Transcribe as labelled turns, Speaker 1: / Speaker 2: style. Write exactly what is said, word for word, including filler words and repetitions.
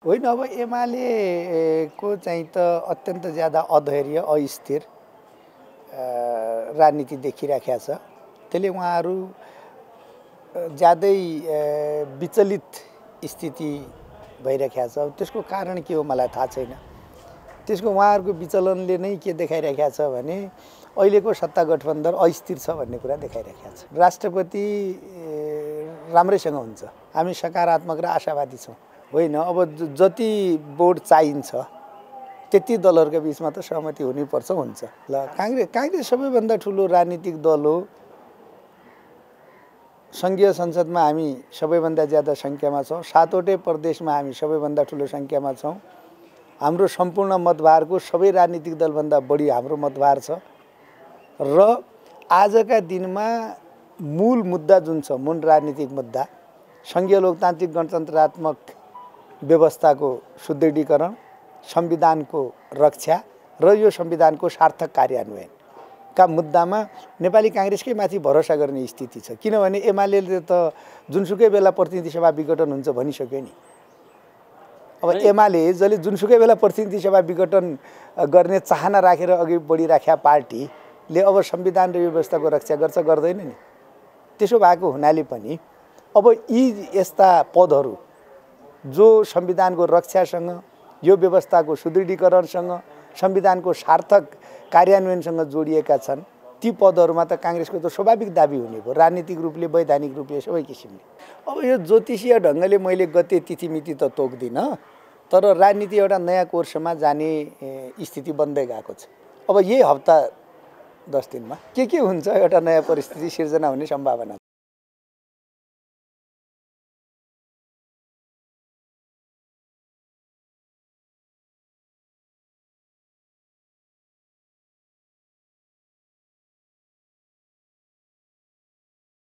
Speaker 1: होइन अब एमालेको चाहिँ त अत्यन्त ज्यादा अधैर्य अस्थिर राजनीति देखिराखेको छ। त्यसले उहाँहरू ज्यादै विचलित स्थिति भइराखेको छ। त्यसको कारण के हो मलाई थाहा छैन। त्यसको उहाँहरूको विचलनले नै के देखाइराखेको छ भने अहिलेको सत्ता गठबन्धन अस्थिर छ भन्ने कुरा देखाइराखेको छ। राष्ट्रपति राम्रैसँग हुन्छ, हामी सकारात्मक र आशावादी छौँ। होइन अब जति बोर्ड चाहिन्छ त्यति दलहरूका बिचमा त सहमति हुनुपर्छ हुन्छ। ल काङ्ग्रेस काङ्ग्रेस सबैभन्दा ठुलो राजनीतिक दल हो। सङ्घीय संसदमा हामी सबैभन्दा ज्यादा सङ्ख्यामा छौँ। सातवटै प्रदेशमा हामी सबैभन्दा ठुलो सङ्ख्यामा छौँ। हाम्रो सम्पूर्ण मतभारको सबै राजनीतिक दलभन्दा बढी हाम्रो मतभार छ र आजका दिनमा मूल मुद्दा जुन छ, मूल राजनीतिक मुद्दा सङ्घीय लोकतान्त्रिक गणतन्त्रात्मक व्यवस्थाको सुदृढीकरण, संविधानको रक्षा र यो संविधानको सार्थक कार्यान्वयनका मुद्दामा नेपाली काङ्ग्रेसकै माथि भरोसा गर्ने स्थिति छ। किनभने एमालेले त जुनसुकै बेला प्रतिनिधि सभा विघटन हुन्छ भनिसक्यो नि। अब एमाले जसले जुनसुकै बेला प्रतिनिधि सभा विघटन गर्ने चाहना राखेर अघि बढिराखेका पार्टीले अब संविधान र व्यवस्थाको रक्षा गर्छ गर्दैन नि। त्यसो भएको हुनाले पनि अब यी यस्ता पदहरू जो संविधानको रक्षासँग, यो व्यवस्थाको सुदृढीकरणसँग, संविधानको सार्थक कार्यान्वयनसँग जोडिएका छन्, ती पदहरूमा त काङ्ग्रेसको त स्वाभाविक दाबी हुने भयो, राजनीतिक रूपले, वैधानिक रूपले, सबै किसिमले। अब यो ज्योतिषीय ढङ्गले मैले गते तिथिमिति त तोक्दिनँ, तर राजनीति एउटा नयाँ कोर्समा जाने स्थिति बन्दै गएको छ। अब यही हप्ता दस दिनमा के के हुन्छ एउटा नयाँ परिस्थिति सिर्जना हुने सम्भावना